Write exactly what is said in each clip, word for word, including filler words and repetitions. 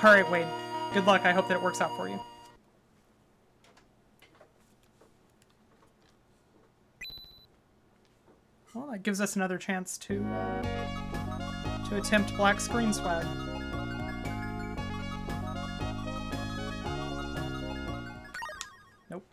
Alright, Wade. Good luck. I hope that it works out for you. Well, that gives us another chance to, uh, to attempt black screen swag. Nope.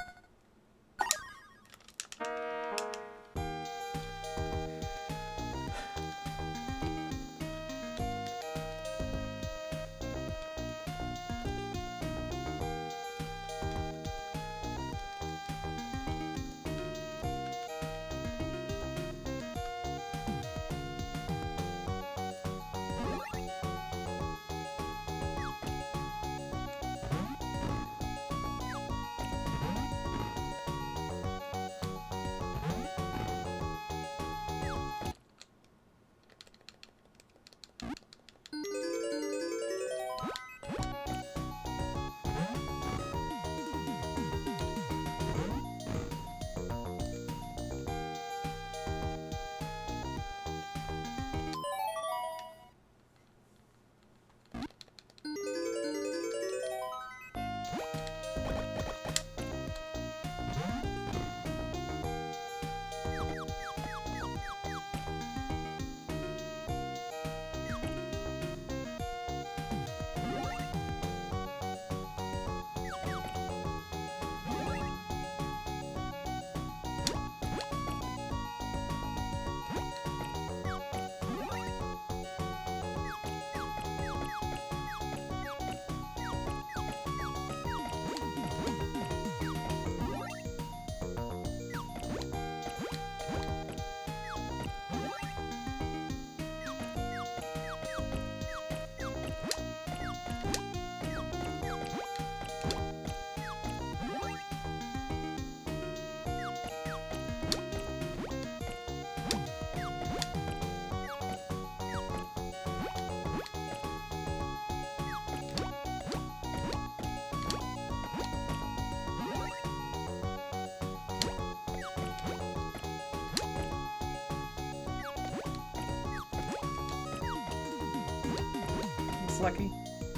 Lucky.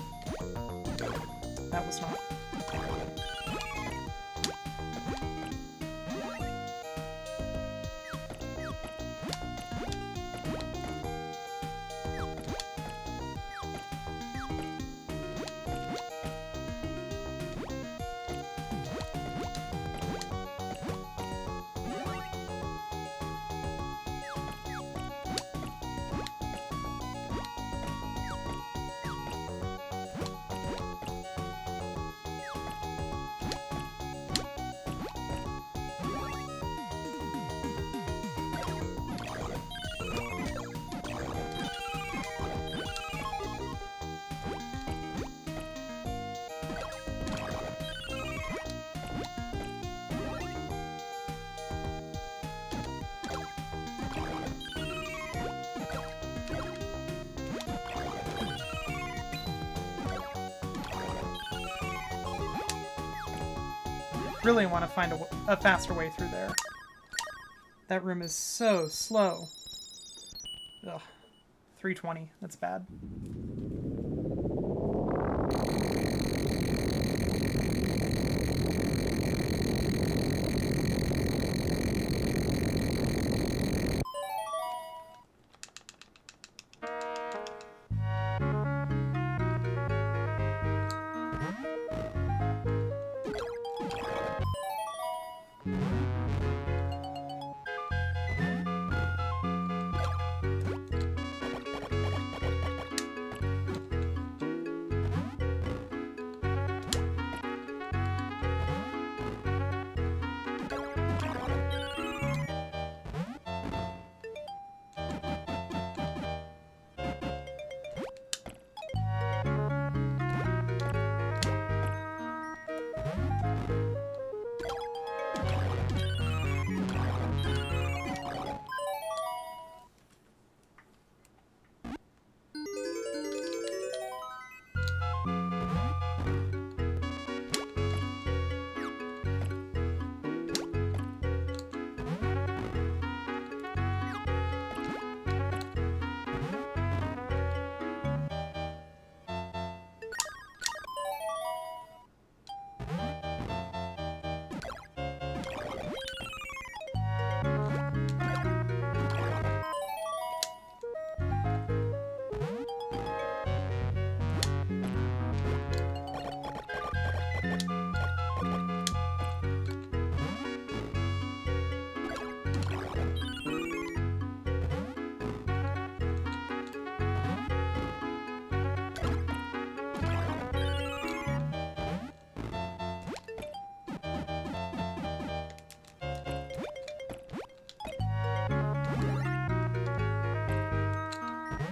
That was not. Really want to find a, a faster way through there. That room is so slow. Ugh. three twenty. That's bad.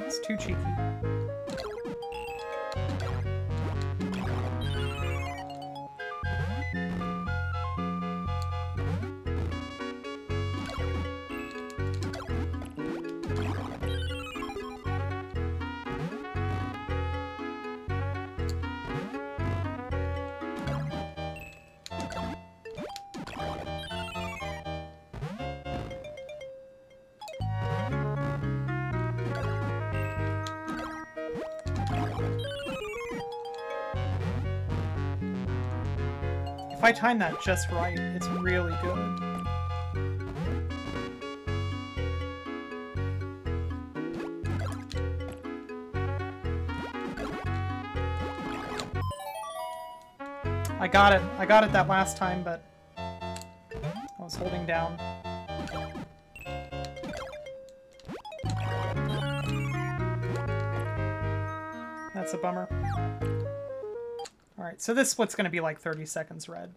It's too cheeky. If I time that just right, it's really good. I got it. I got it that last time, but I was holding down. That's a bummer. Alright, so this split's going to be like thirty seconds red.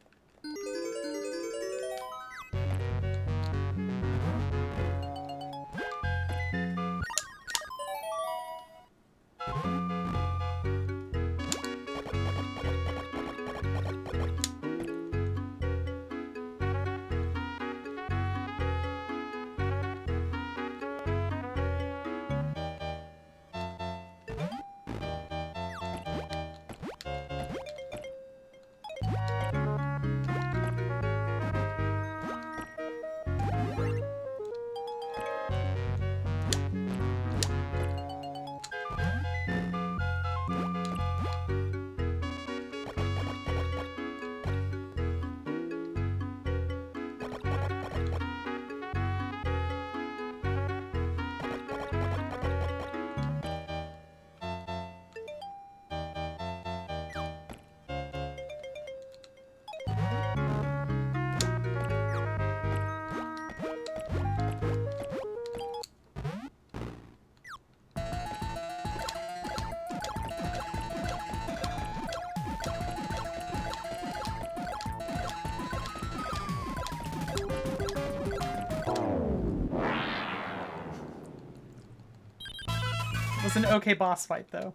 It was an okay boss fight, though.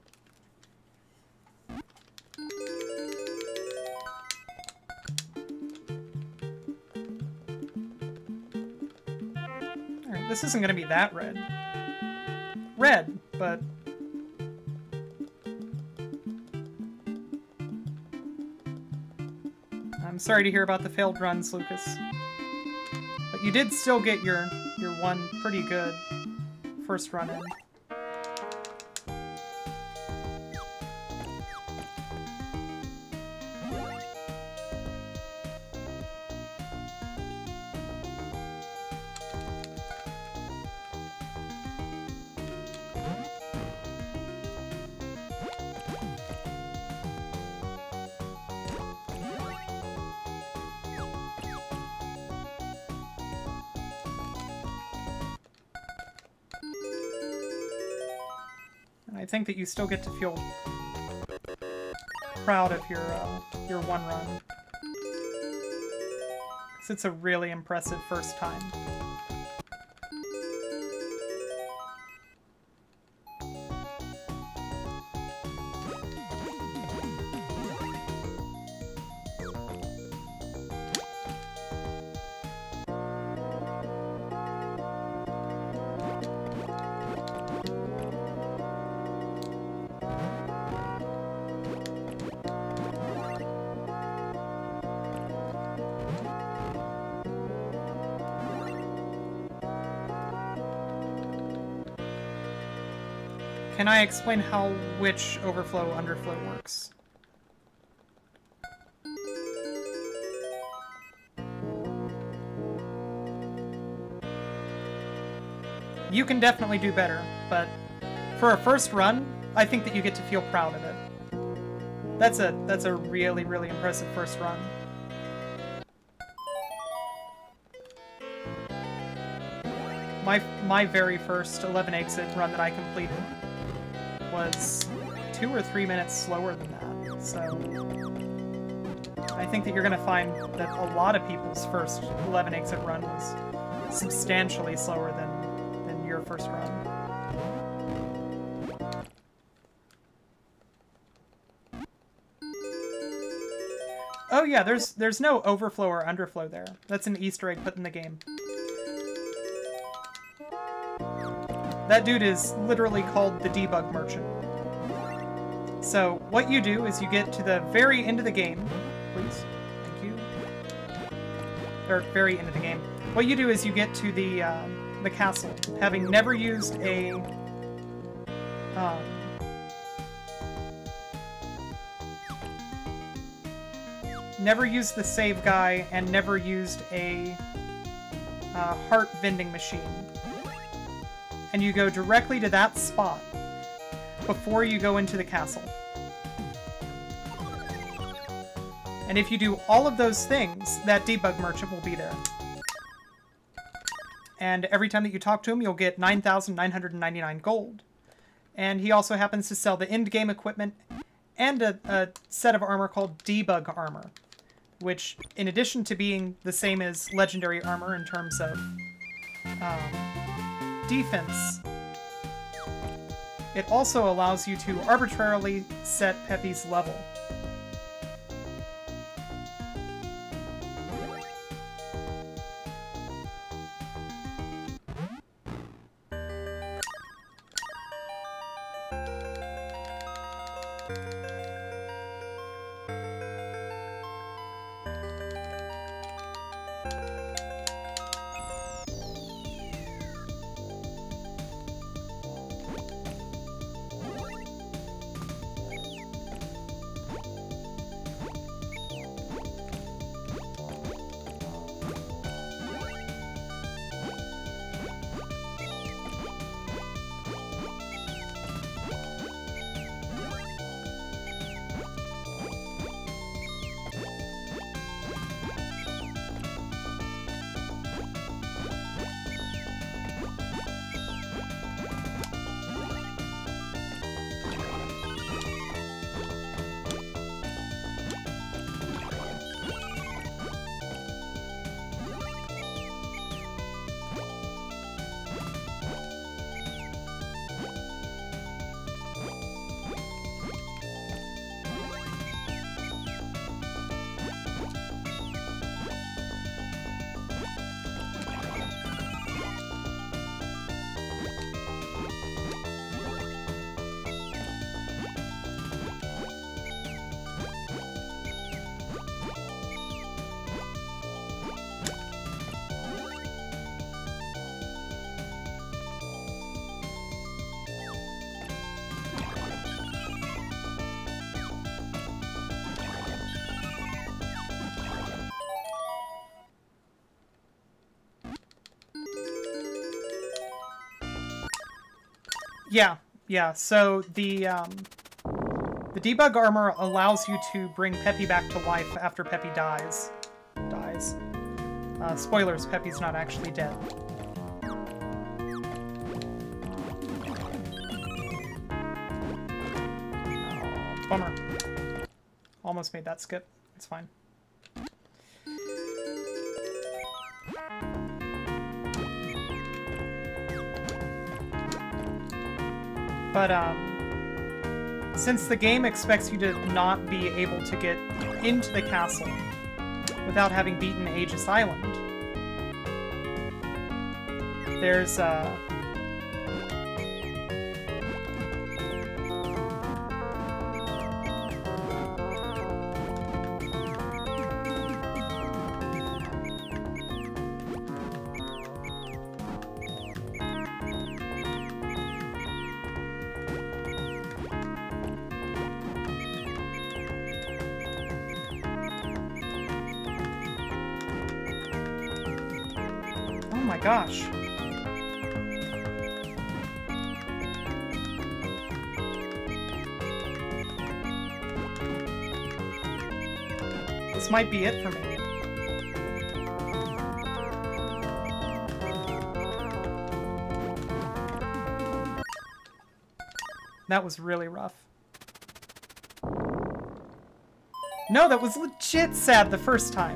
Alright, this isn't gonna be that red. Red, but... I'm sorry to hear about the failed runs, Lucas. But you did still get your, your one pretty good first run in. I think that you still get to feel proud of your uh, your one run. 'Cause it's a really impressive first time. Can I explain how which overflow underflow works? You can definitely do better, but for a first run, I think that you get to feel proud of it. That's a that's a really, really impressive first run. My my very first eleven exit run that I completed was two or three minutes slower than that, so I think that you're going to find that a lot of people's first eleven exit run was substantially slower than, than your first run. Oh yeah, there's there's no overflow or underflow there. That's an Easter egg put in the game. That dude is literally called the Debug Merchant. So what you do is you get to the very end of the game. Please. Thank you. Or very end of the game. What you do is you get to the, uh, the castle, having never used a... Um, never used the save guy, and never used a uh, heart vending machine. And you go directly to that spot before you go into the castle. And if you do all of those things, that Debug Merchant will be there. And every time that you talk to him, you'll get nine thousand nine hundred ninety-nine gold. And he also happens to sell the end-game equipment and a, a set of armor called Debug Armor, which, in addition to being the same as Legendary Armor in terms of um, defense, it also allows you to arbitrarily set Peppy's level. Yeah, yeah, so the, um, the Debug Armor allows you to bring Peppy back to life after Peppy dies. Dies. Uh, spoilers, Peppy's not actually dead. Oh, bummer. Almost made that skip. It's fine. But, um, since the game expects you to not be able to get into the castle without having beaten Aegis Island, there's, uh... oh my gosh. This might be it for me. That was really rough. No, that was legit sad the first time.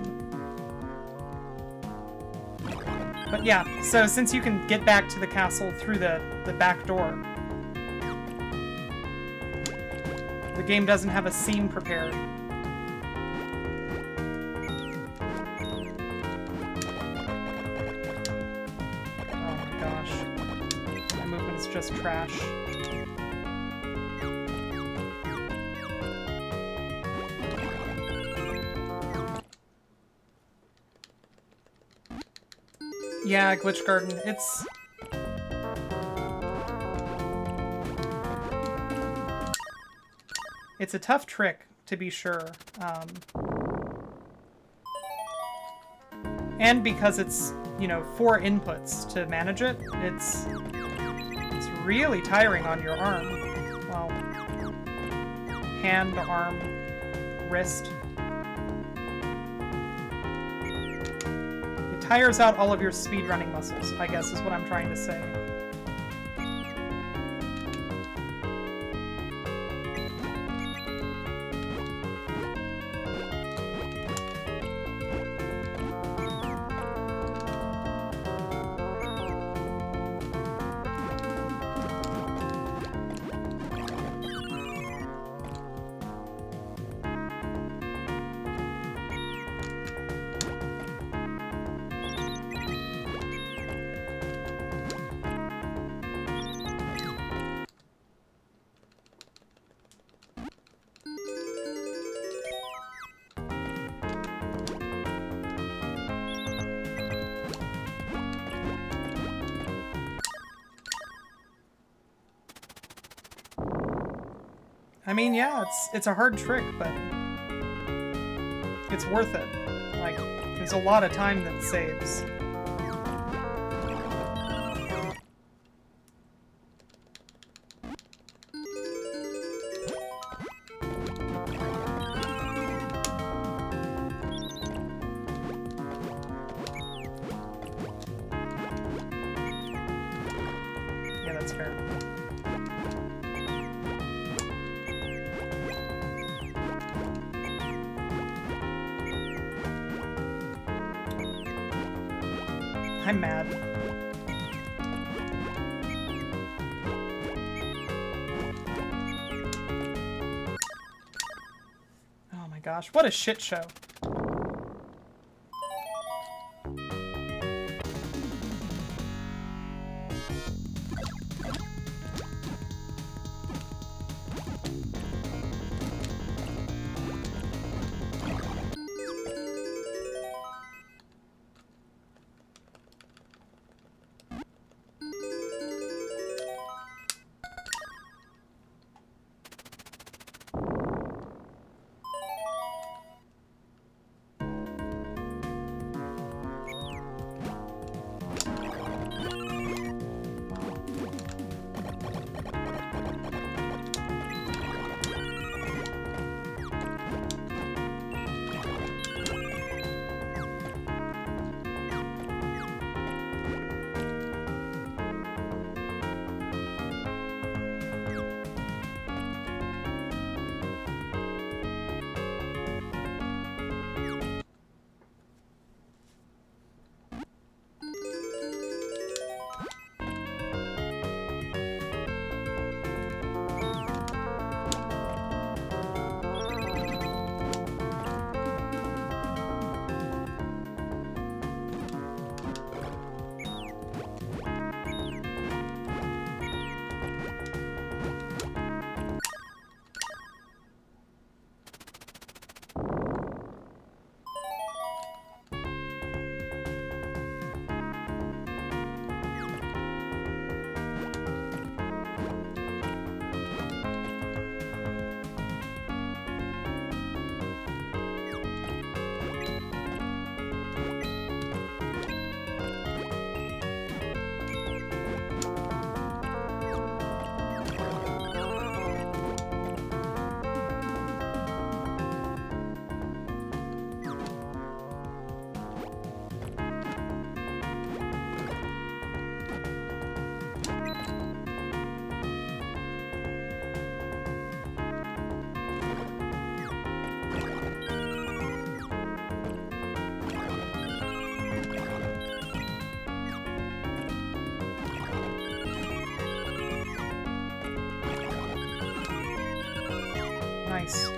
But yeah, so since you can get back to the castle through the, the back door, the game doesn't have a scene prepared. just trash. Yeah, Glitch Garden, it's... It's a tough trick, to be sure. Um, and because it's, you know, four inputs to manage it, it's, it's really tiring on your arm. Well, hand, arm, wrist. It tires out all of your speedrunning muscles, I guess is what I'm trying to say. I mean, yeah, it's it's a hard trick, but it's worth it. Like, there's a lot of time that saves. Yeah, that's fair. I'm mad. Oh my gosh, what a shit show. Nice.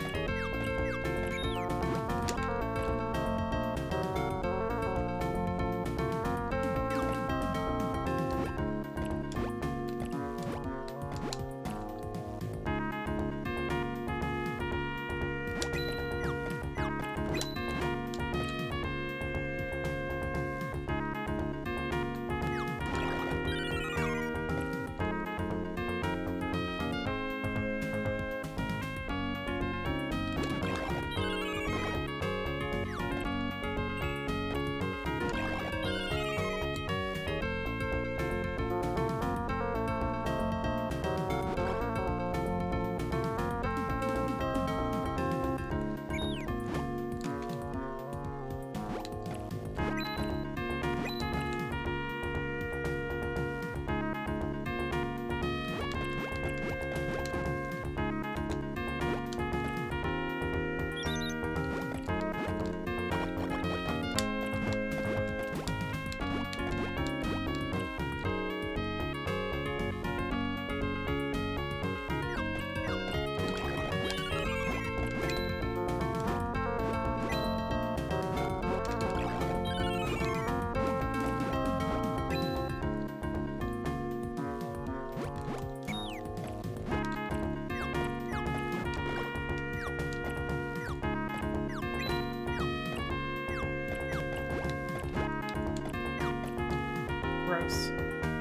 gross.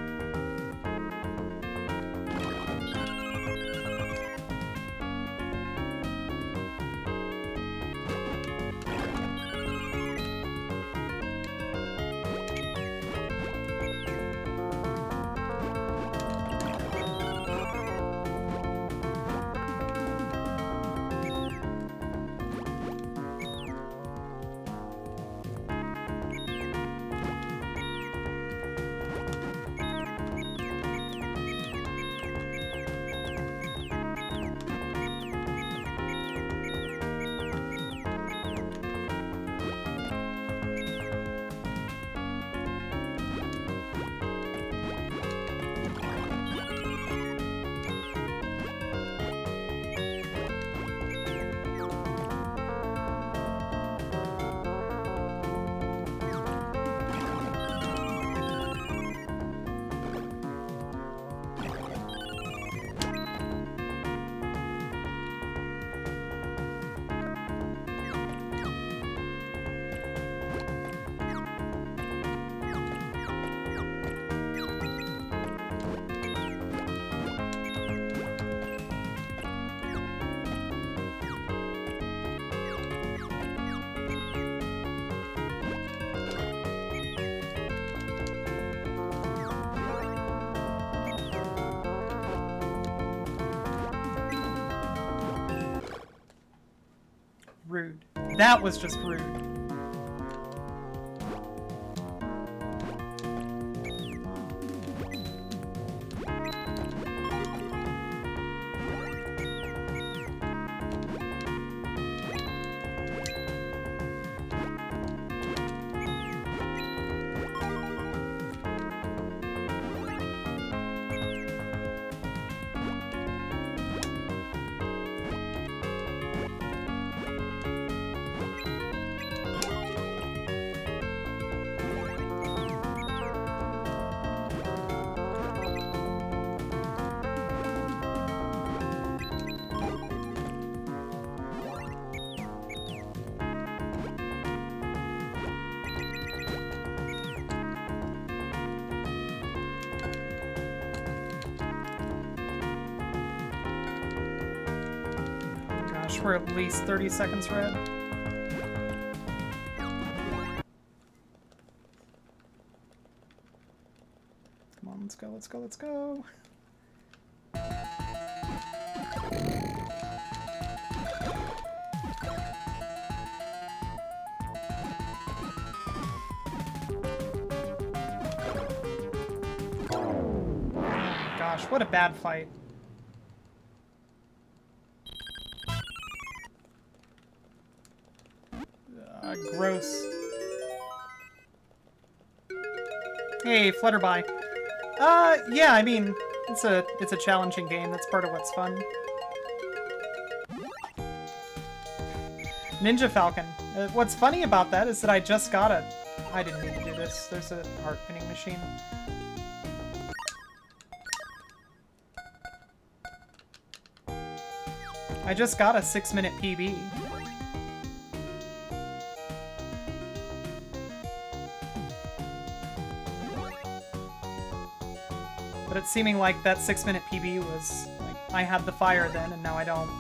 Rude. That was just rude. We're at least thirty seconds red. Come on, let's go, let's go, let's go. Oh gosh, what a bad fight. Gross. Hey, Flutterby. Uh, yeah, I mean, it's a it's a challenging game. That's part of what's fun. Ninja Falcon. Uh, what's funny about that is that I just got a... I didn't mean to do this. There's a heart pinning machine. I just got a six minute P B. But it's seeming like that six minute P B was, like, I had the fire then and now I don't.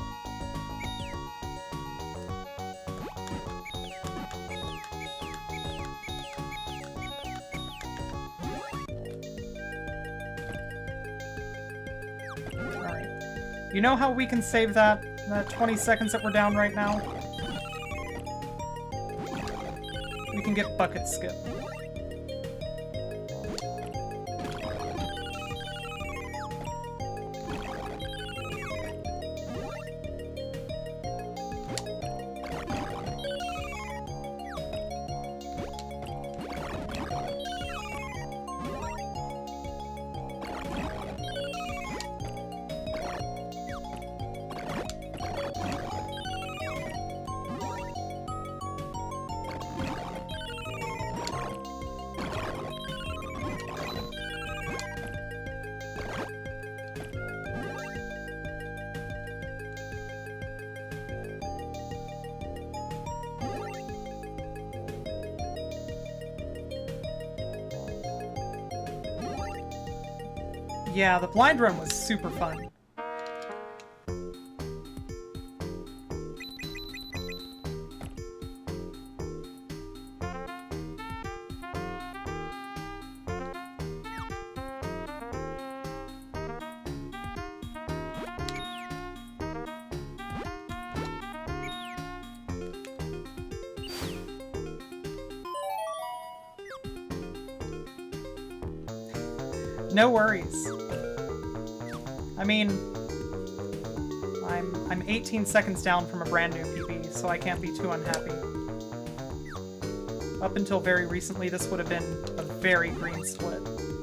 Alright. You know how we can save that, that twenty seconds that we're down right now? We can get Bucket Skip. Yeah, the blind run was super fun. No worries. I mean, I'm I'm eighteen seconds down from a brand new P B, so I can't be too unhappy. Up until very recently, this would have been a very green split.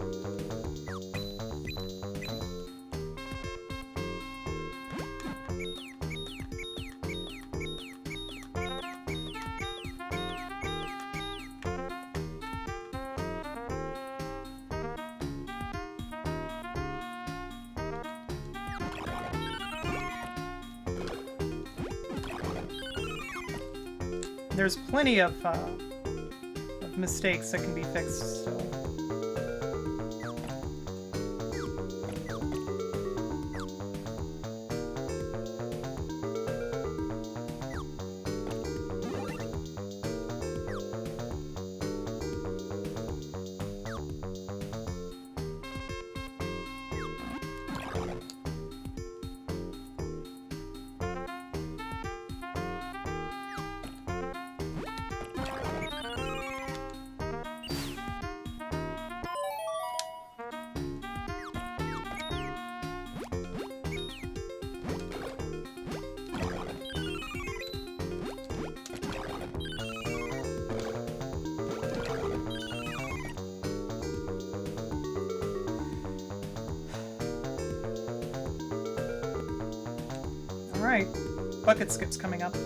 There's plenty of, uh, of mistakes that can be fixed still. Alright, bucket skip's coming up.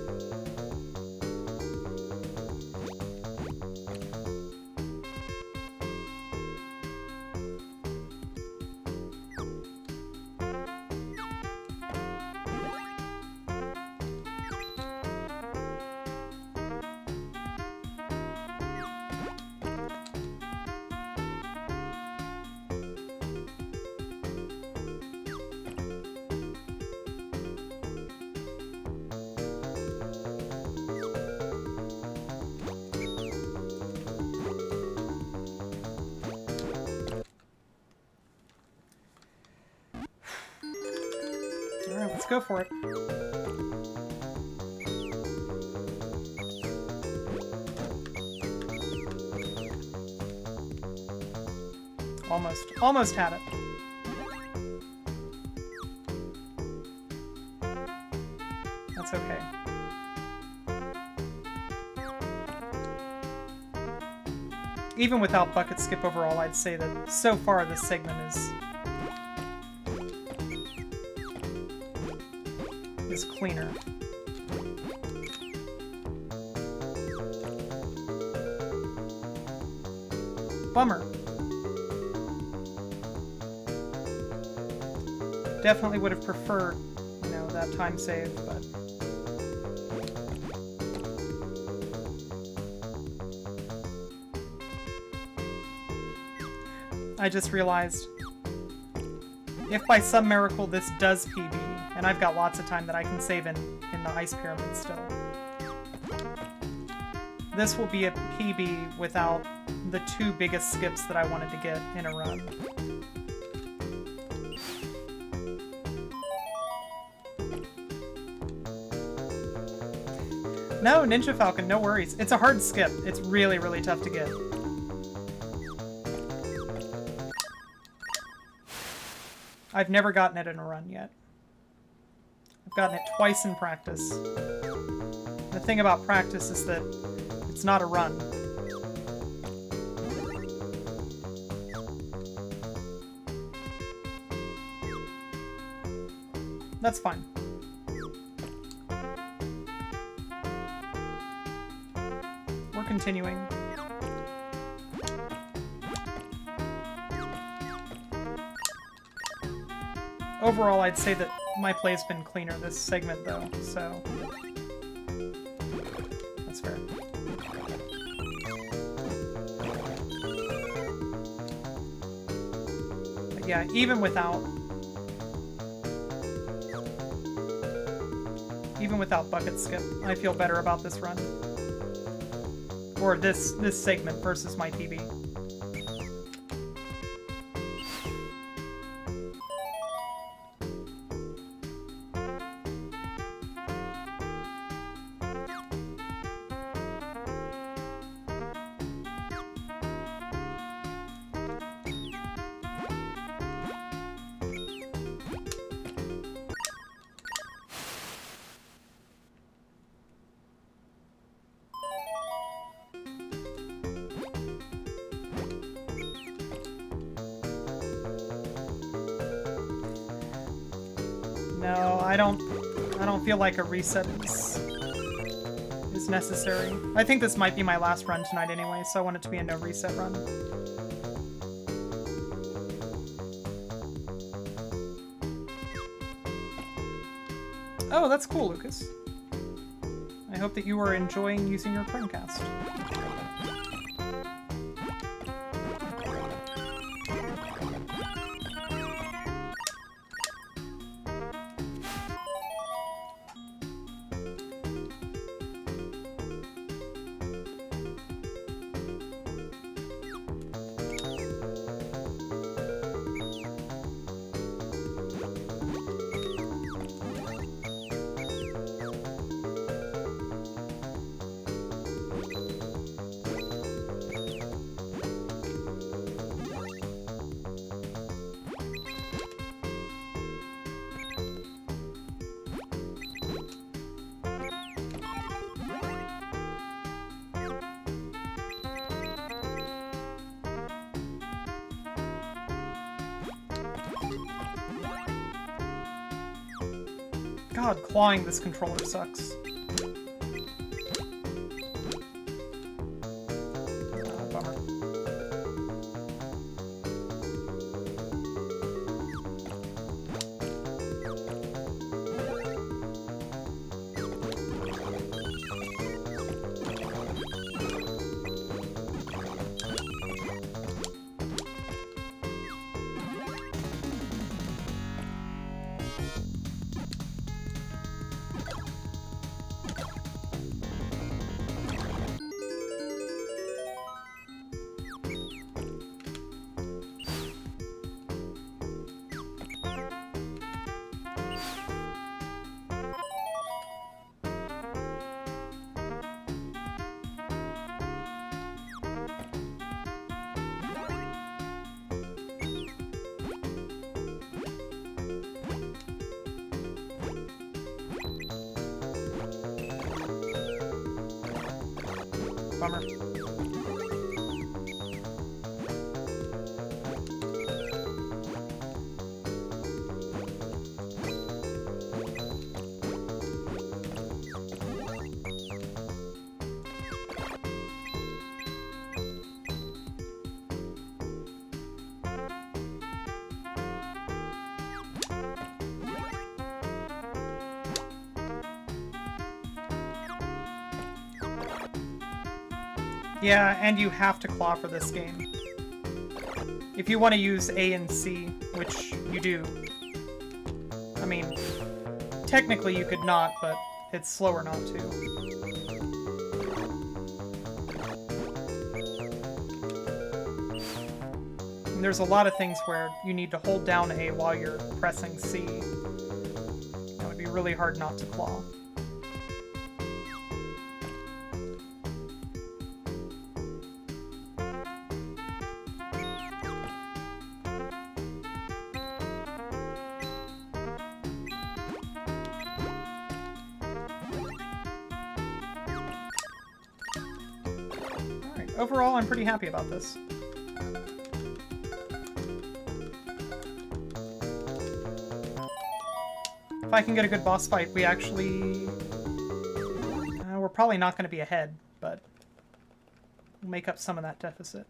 Alright, let's go for it. Almost. Almost had it. That's okay. Even without bucket skip overall, I'd say that so far this segment is is cleaner. Bummer. Definitely would have preferred, you know, that time save, but I just realized if by some miracle this does P B, and I've got lots of time that I can save in, in the Ice Pyramid still, this will be a P B without the two biggest skips that I wanted to get in a run. No, Ninja Falcon, no worries. It's a hard skip. It's really, really tough to get. I've never gotten it in a run yet. I've gotten it twice in practice. The thing about practice is that it's not a run. That's fine. We're continuing. Overall, I'd say that my play's been cleaner this segment, though, so that's fair. But Yeah, even without... Even without Bucket Skip, I feel better about this run. Or this, this segment versus my T V. No, I don't I don't feel like a reset is, is necessary. I think this might be my last run tonight anyway, so I want it to be a no reset run. Oh, that's cool, Lucas. I hope that you are enjoying using your Chromecast. God, clawing this controller sucks. Uh, bummer. Bummer. Yeah, and you have to claw for this game. If you want to use A and C, which you do. I mean, technically you could not, but it's slower not to. And there's a lot of things where you need to hold down A while you're pressing C. That would be really hard not to claw. Overall, I'm pretty happy about this. If I can get a good boss fight, we actually... Uh, we're probably not going to be ahead, but we'll make up some of that deficit.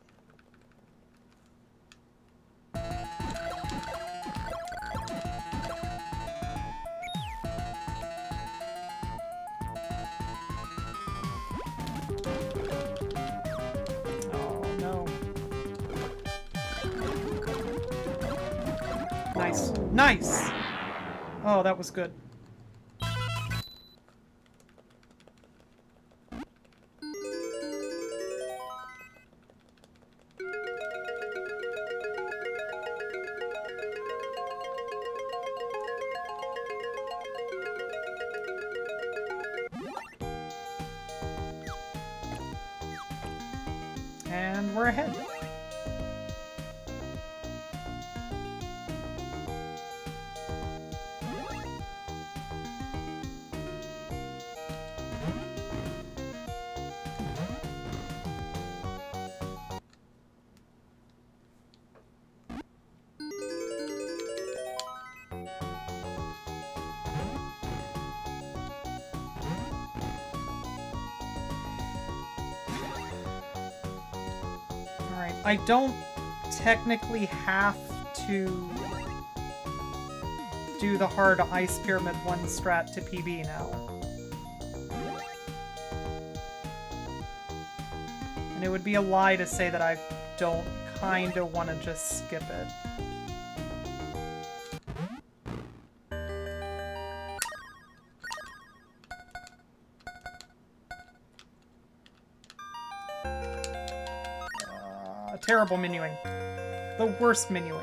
Nice. Nice! Oh, that was good. And we're ahead. I don't technically have to do the hard Ice Pyramid one strat to P B now. And it would be a lie to say that I don't kinda want to just skip it. Terrible menuing. The worst menuing.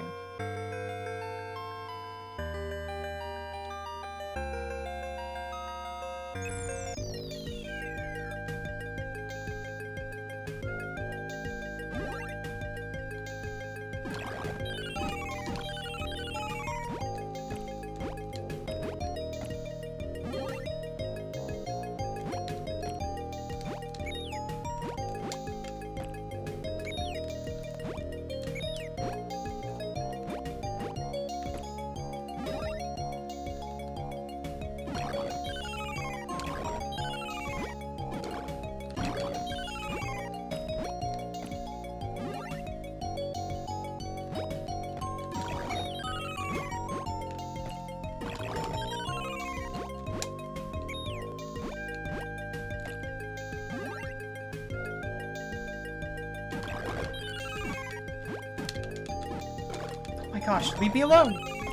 Gosh, leave me alone!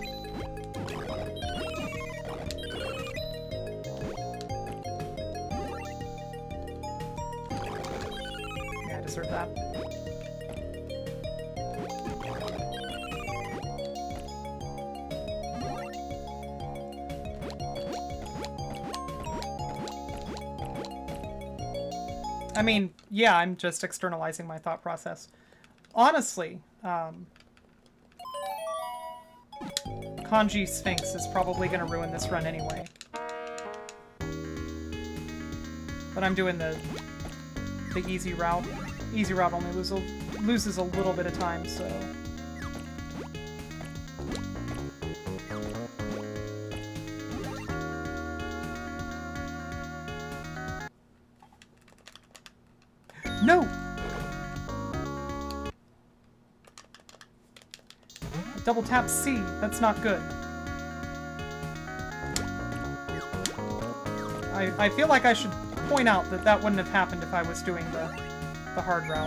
Yeah, I deserve that. I mean, yeah, I'm just externalizing my thought process. Honestly, um... Kanji Sphinx is probably going to ruin this run anyway. But I'm doing the the easy route. Easy route only loses, loses a little bit of time, so... No! Double tap C. That's not good. I, I feel like I should point out that that wouldn't have happened if I was doing the, the hard route.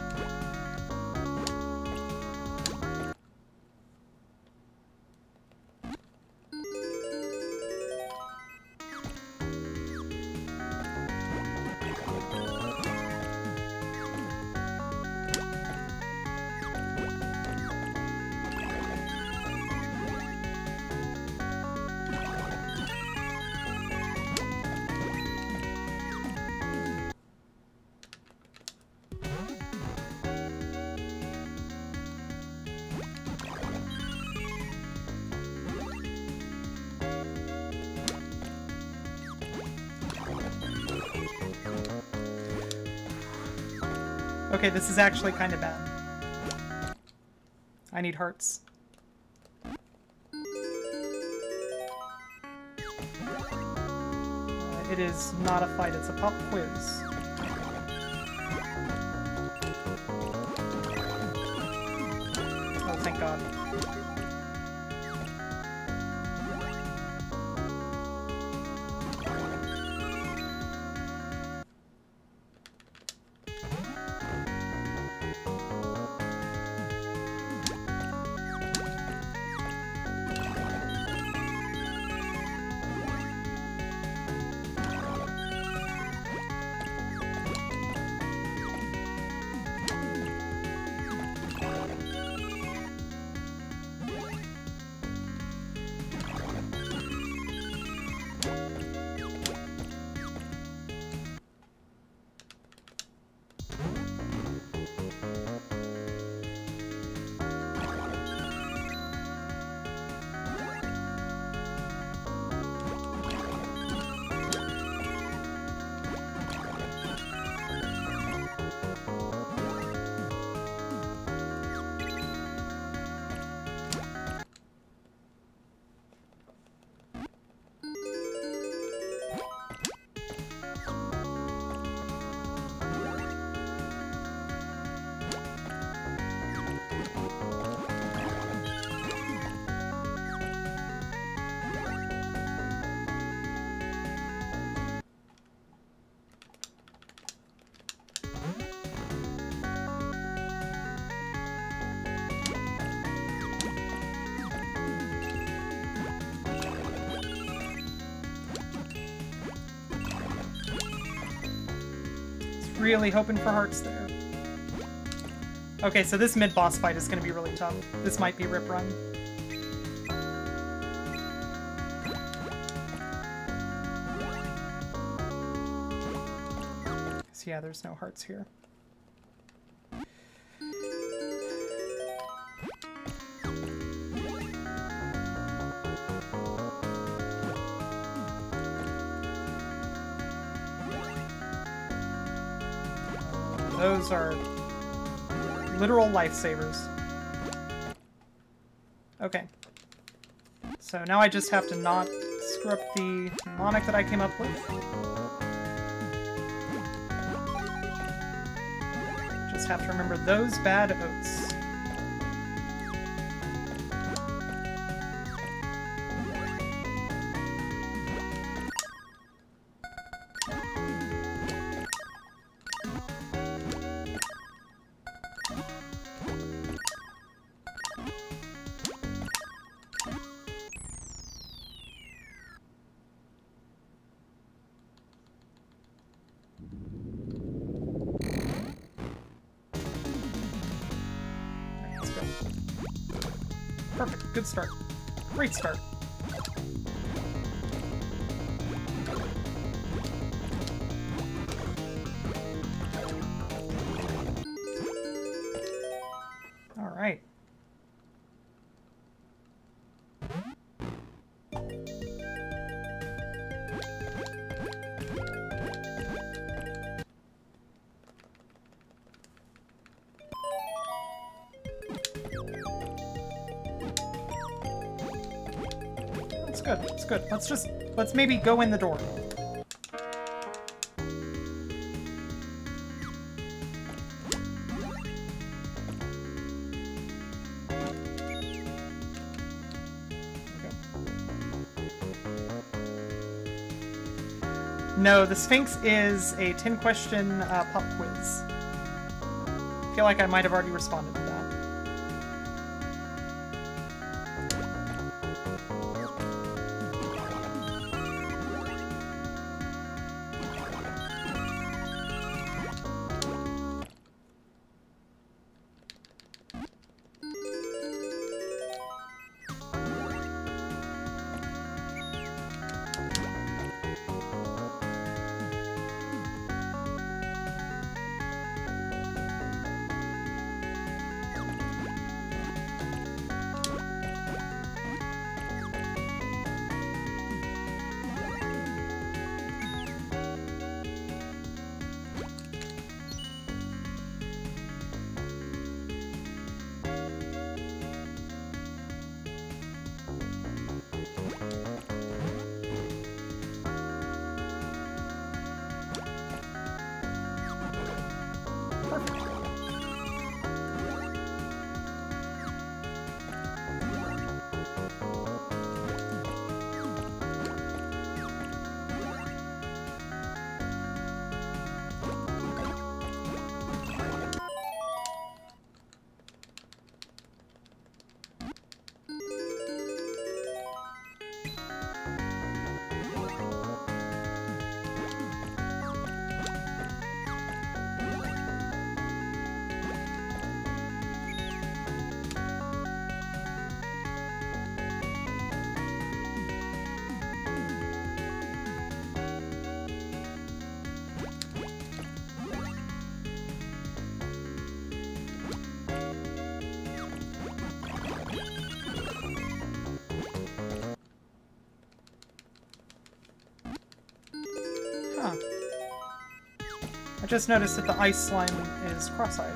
Okay, this is actually kind of bad. I need hearts. Uh, it is not a fight, it's a pop quiz. Oh, thank God. Really hoping for hearts there. Okay, so this mid-boss fight is going to be really tough. This might be Rip Run. So yeah, there's no hearts here. Those are literal lifesavers. Okay. So now I just have to not screw up the mnemonic that I came up with. Just have to remember those bad oats. Perfect. Good start. Great start. All right. Good. It's good. Let's just, let's maybe go in the door. No, the Sphinx is a ten question uh, pop quiz. I feel like I might have already responded to that. I just noticed that the ice slime is cross-eyed.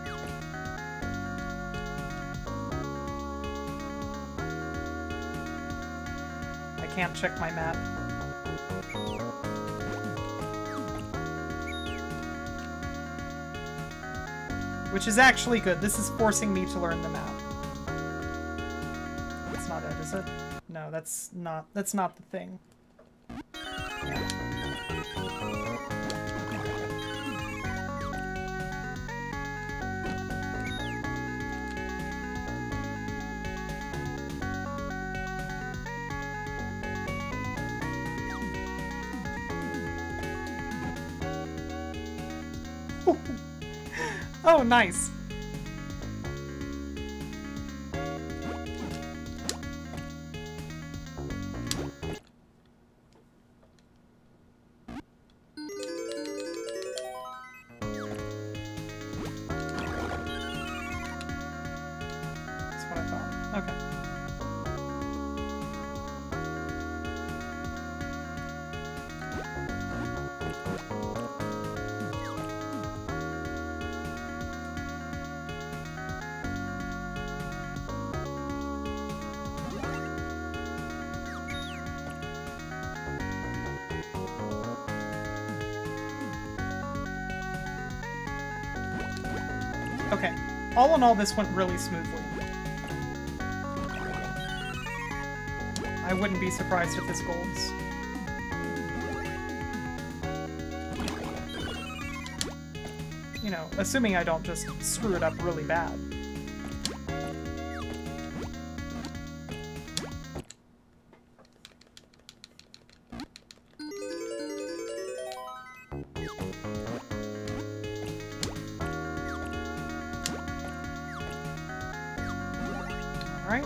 I can't check my map. Which is actually good. This is forcing me to learn the map. That's not it, is it? No, that's not that's not the thing. Yeah. Oh, nice. That's what I thought. Okay. Okay. All in all, this went really smoothly. I wouldn't be surprised if this golds. You know, assuming I don't just screw it up really bad. Alright.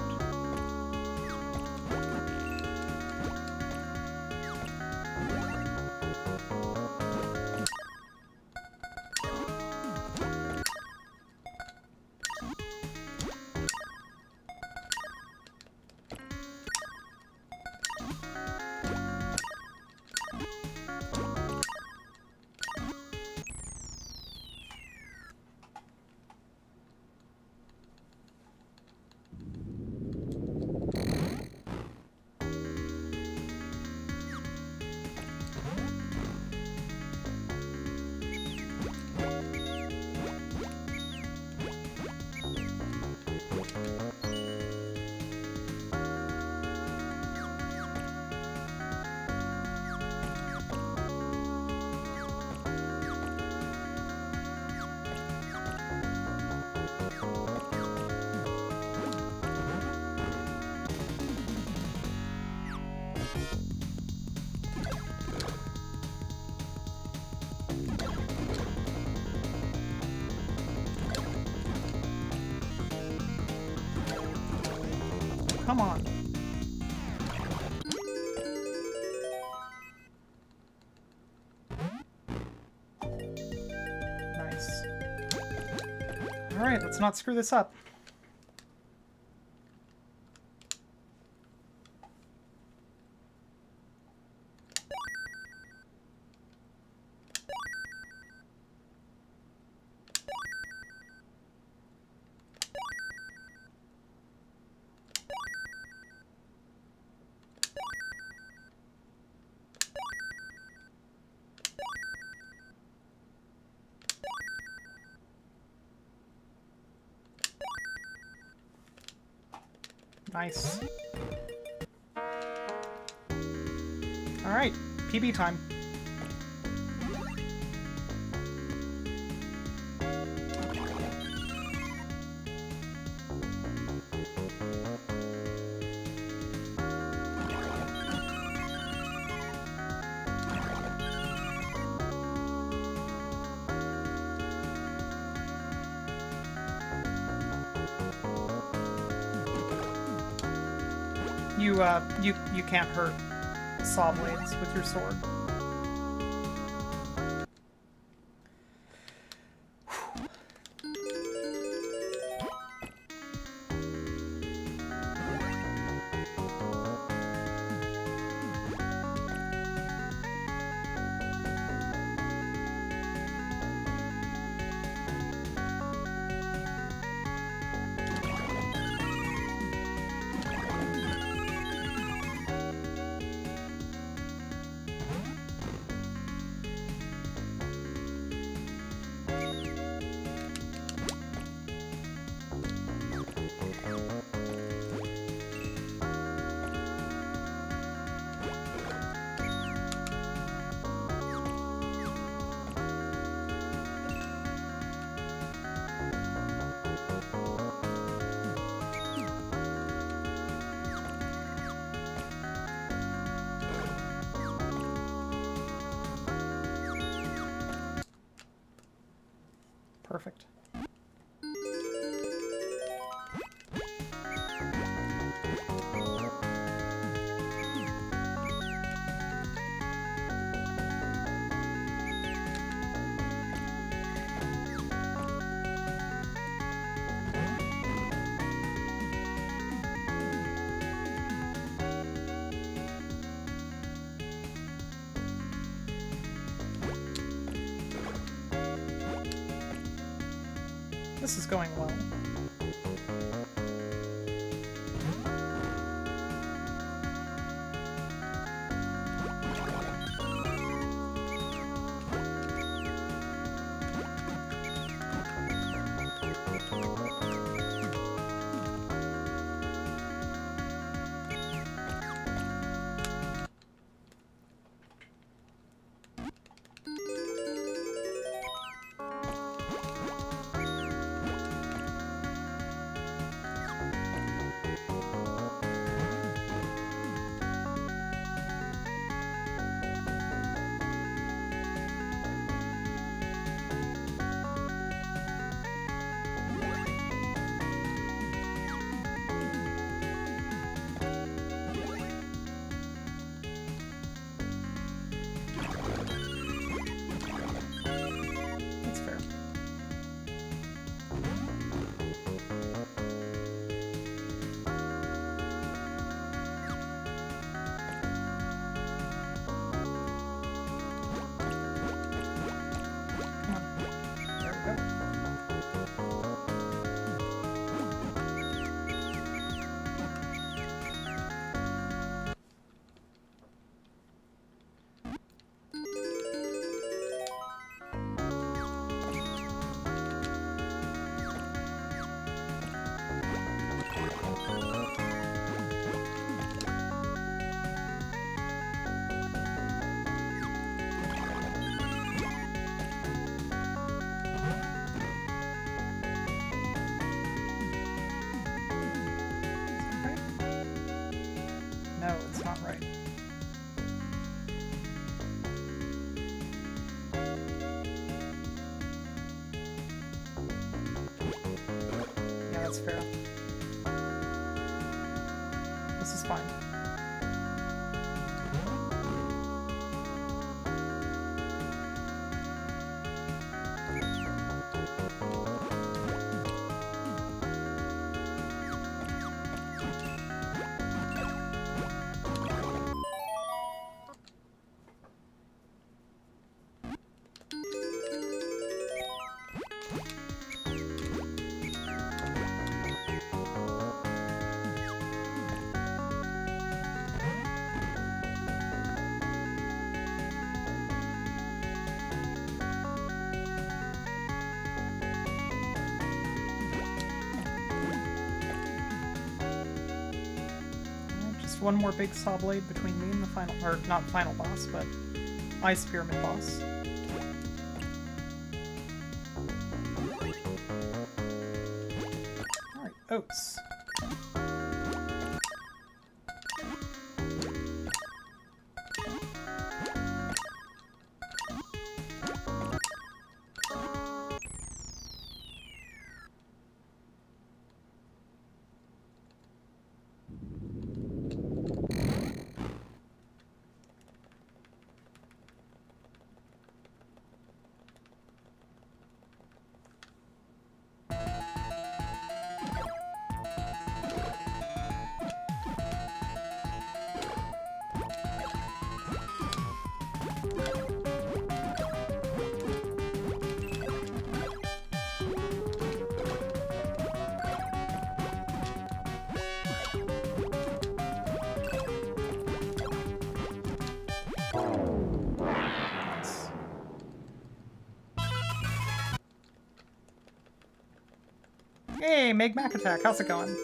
Come on. Nice. Alright, let's not screw this up. Nice. Alright, P B time. You, uh, you, you can't hurt saw blades with your sword. Perfect. This is going well. No, it's not right. Yeah, that's fair. This is fine. One more big saw blade between me and the final, or not final boss, but Ice Pyramid boss. Alright, oats. Hey, Meg Mac Attack, how's it going?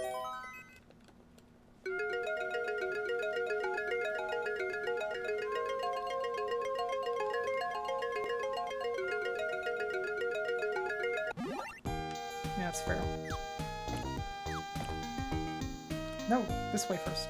Yeah, it's fair. No, this way first.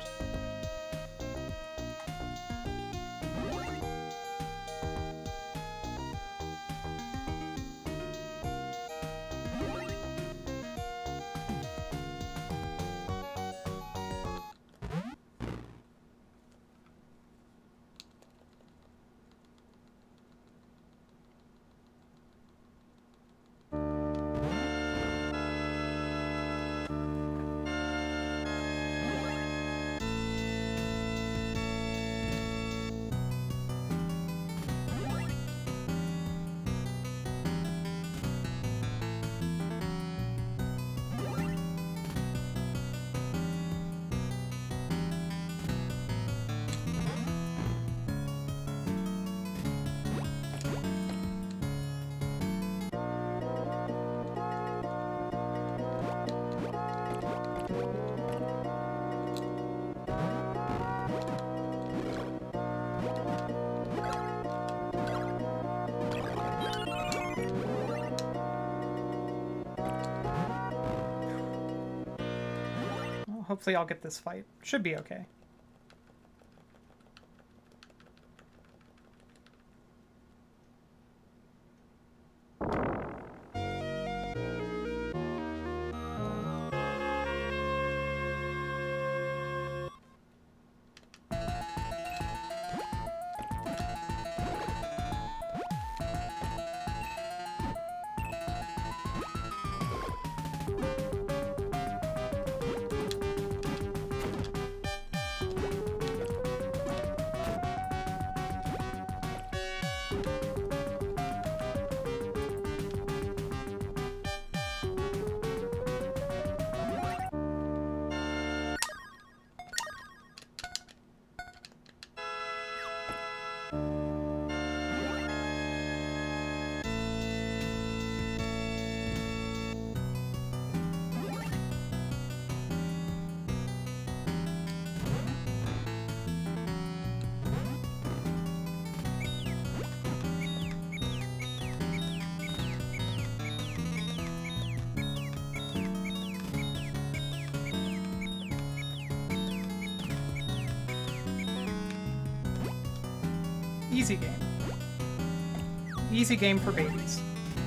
Hopefully I'll get this fight. Should be okay. Easy game. Easy game for babies.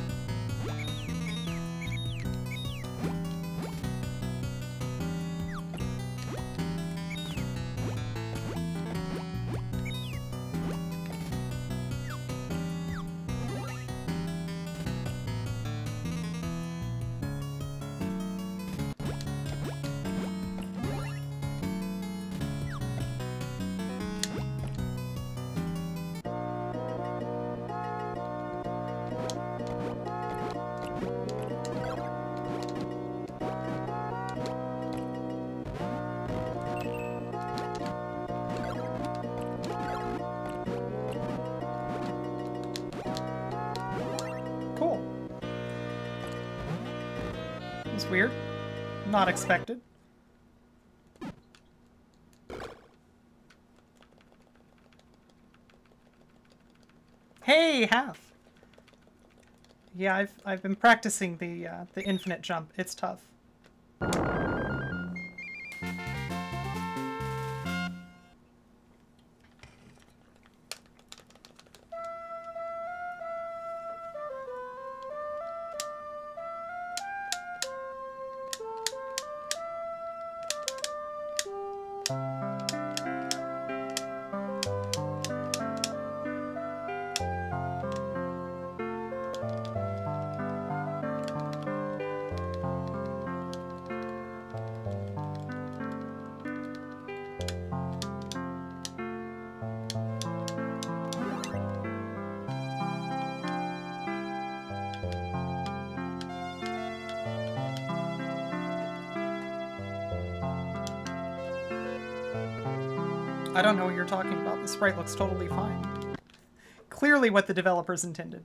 Weird. Not expected. Hey, Half. Yeah, I've I've been practicing the uh, the infinite jump. It's tough. I don't know what you're talking about. The sprite looks totally fine. Clearly what the developers intended.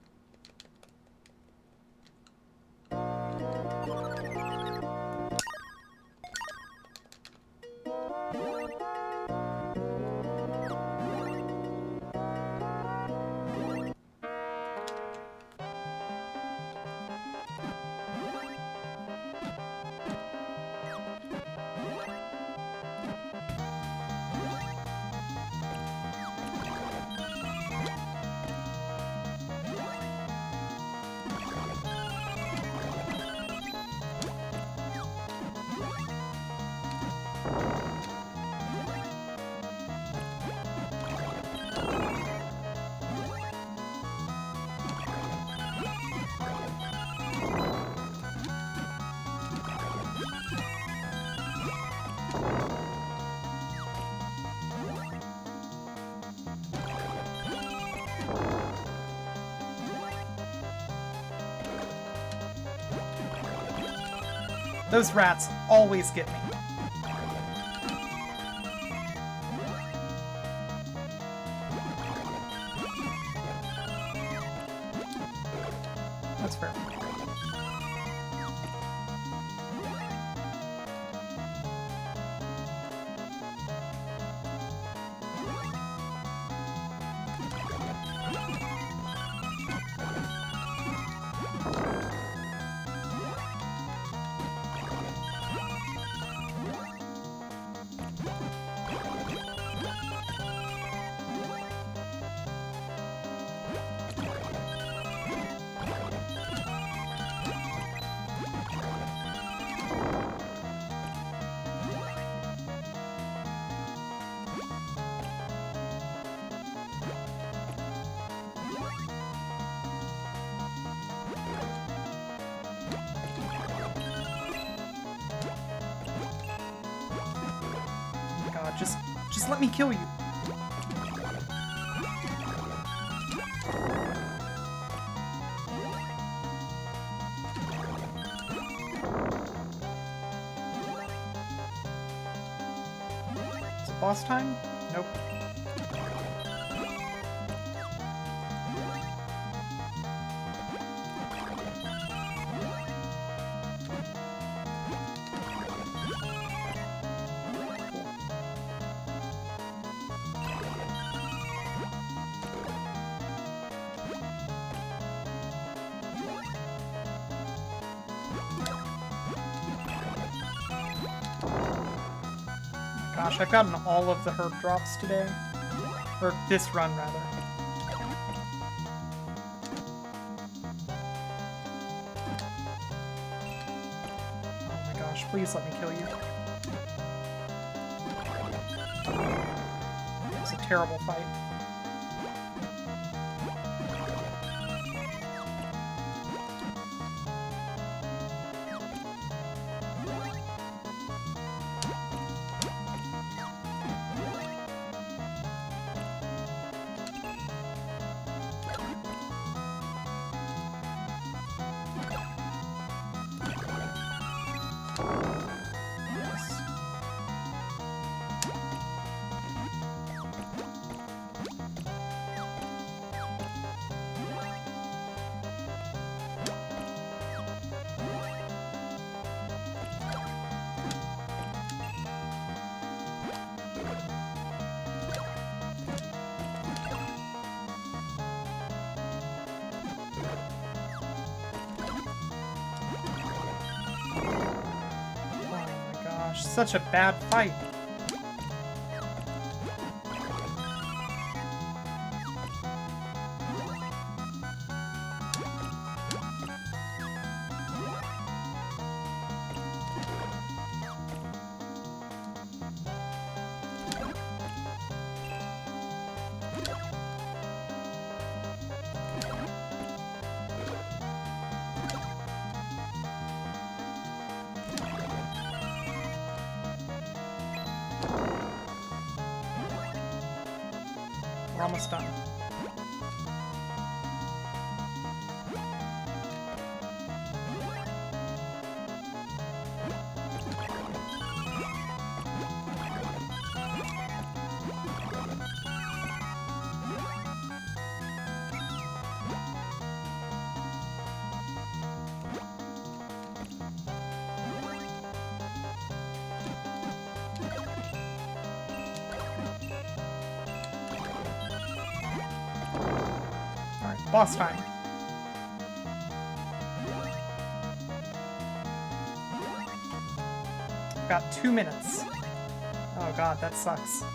Those rats always get me. That's fair. god, just, just let me kill you. Is it boss time? Nope. Gosh, I've gotten all of the herb drops today. Or this run, rather. Oh my gosh, please let me kill you. It was a terrible fight. Such a bad fight. We're almost done. Boss time. I've got two minutes. Oh god, that sucks.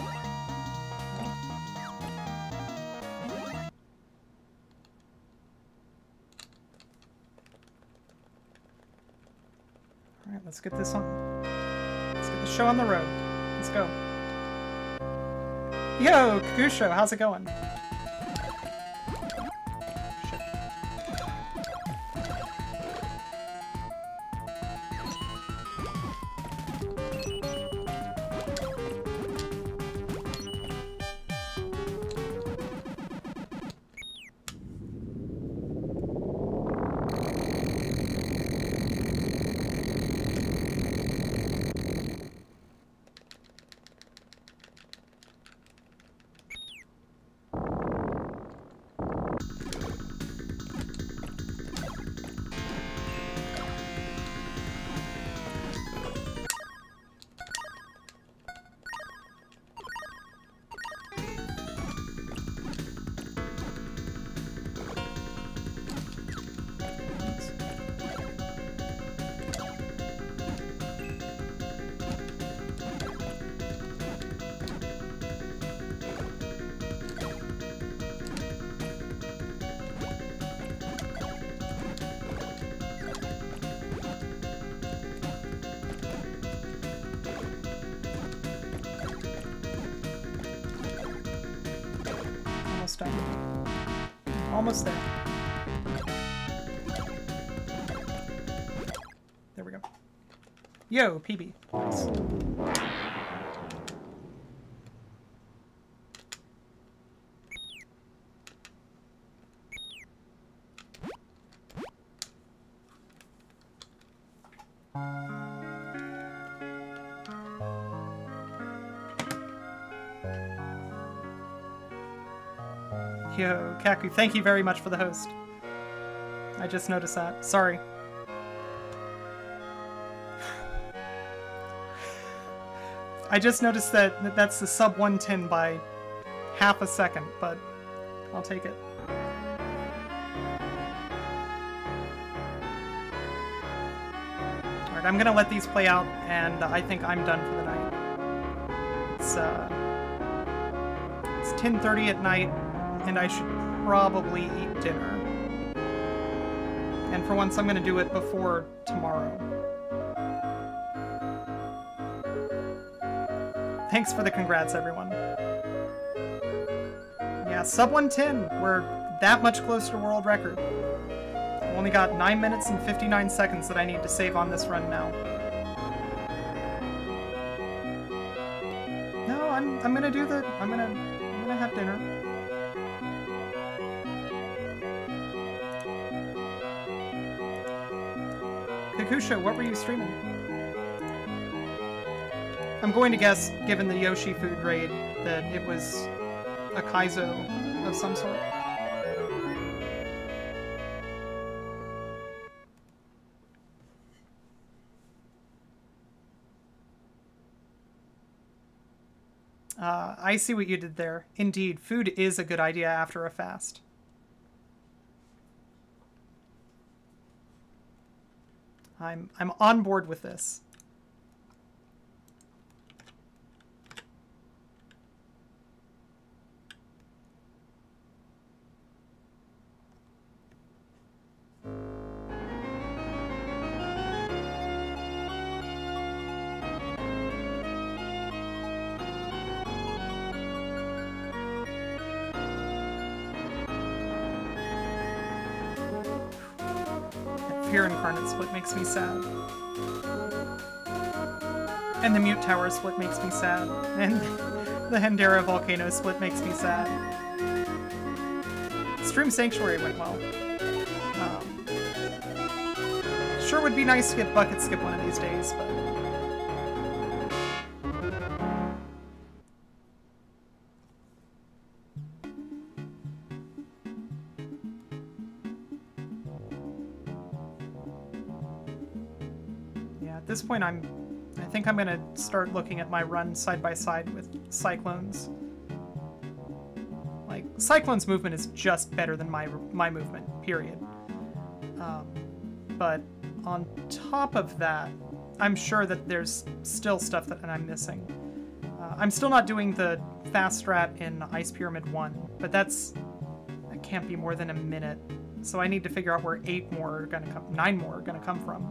Alright, let's get this on. Let's get the show on the road. Let's go. Yo, Kakusho, how's it going? Done. Almost there. There we go. Yo, P B. Nice. Yo, Kaku, thank you very much for the host. I just noticed that. Sorry. I just noticed that, that that's the sub one ten by half a second, but I'll take it. Alright, I'm gonna let these play out, and I think I'm done for the night. It's, uh... It's ten thirty at night, and I should probably eat dinner. And for once, I'm gonna do it before tomorrow. Thanks for the congrats, everyone. Yeah, sub one ten. We're that much closer to world record. I've only got nine minutes and fifty-nine seconds that I need to save on this run now. No, I'm I'm gonna do the I'm gonna I'm gonna have dinner. Kakusha, what were you streaming? I'm going to guess, given the Yoshi food raid, that it was a Kaizo of some sort. Uh, I see what you did there. Indeed, food is a good idea after a fast. I'm, I'm on board with this. Fear Incarnate split makes me sad. And the Mute Tower split makes me sad. And the Hendera Volcano split makes me sad. Stream Sanctuary went well. Um, sure would be nice to get Bucket Skip one of these days, but... At this point, I'm, I think I'm gonna start looking at my run side by side with Cyclone's. Like, Cyclone's movement is just better than my my movement, period. Um, but on top of that, I'm sure that there's still stuff that I'm missing. Uh, I'm still not doing the fast strat in Ice Pyramid one, but that's that can't be more than a minute. So I need to figure out where eight more are gonna come, nine more are gonna come from.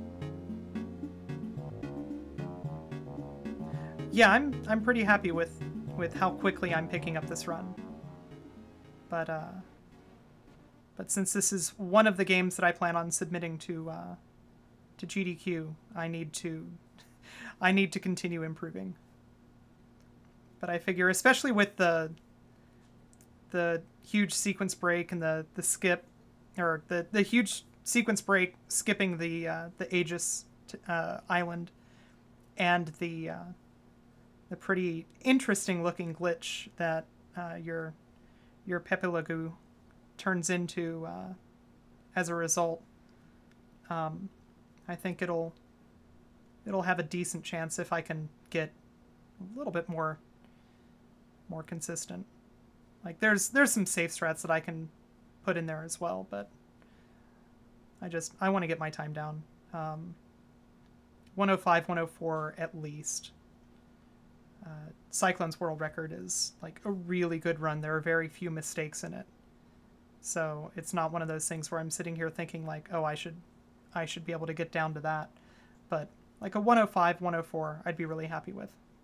Yeah, I'm I'm pretty happy with with how quickly I'm picking up this run. But uh, but since this is one of the games that I plan on submitting to uh, to G D Q, I need to I need to continue improving. But I figure, especially with the the huge sequence break and the the skip, or the the huge sequence break skipping the uh, the Aegis uh, island, and the uh, the pretty interesting looking glitch that uh, your your Pepelagu turns into uh, as a result. Um, I think it'll it'll have a decent chance if I can get a little bit more more consistent. Like there's there's some safe strats that I can put in there as well, but I just I want to get my time down. Um, one oh five, one oh four at least. Uh, Cyclone's world record is like a really good run. There are very few mistakes in it. So it's not one of those things where I'm sitting here thinking like, oh, I should I should be able to get down to that. But like a one oh five, one oh four, I'd be really happy with.